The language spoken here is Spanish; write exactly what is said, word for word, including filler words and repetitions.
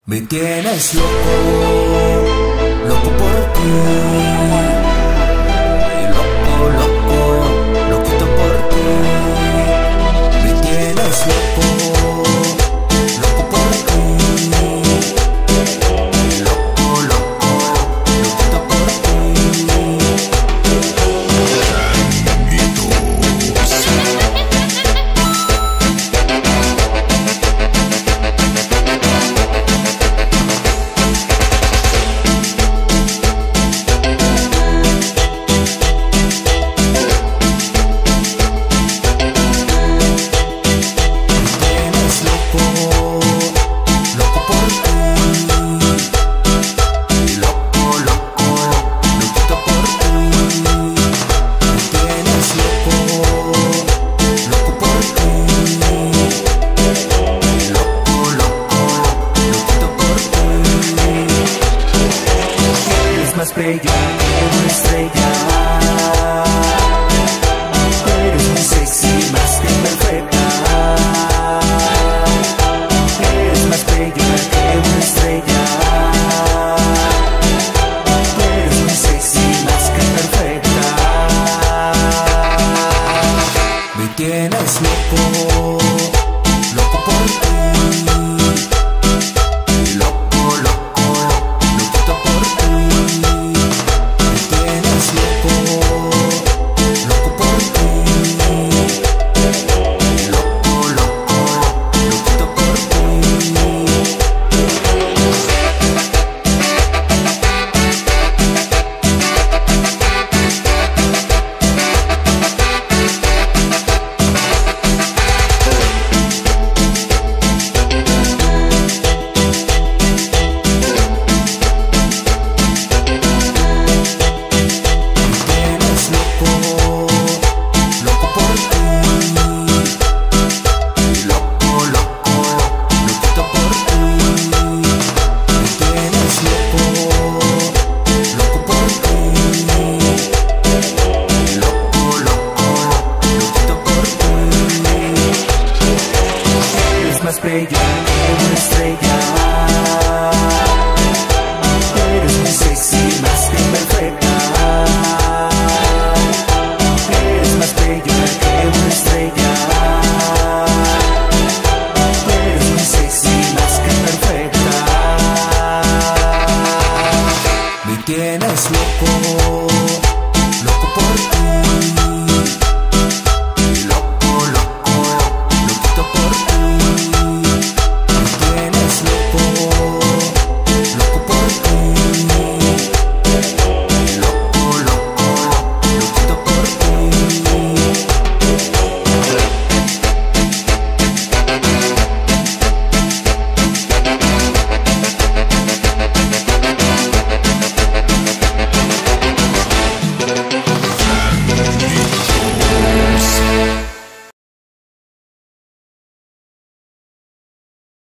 Me tienes loco, loco por ti. Loco, loco, loquito por ti. Me tienes loco, loco por ti. Loco, loco, loquito por ti. Bella, una estrella. Eres muy sexy, más que perfecta. Eres más bella que una estrella. Eres muy sexy, más que perfecta. Me tienes loco, loco por ti. Más bella que una estrella. Eres muy sexy, más que perfecta. Eres más bella que una estrella. Eres muy sexy, más que perfecta. Me tienes loco.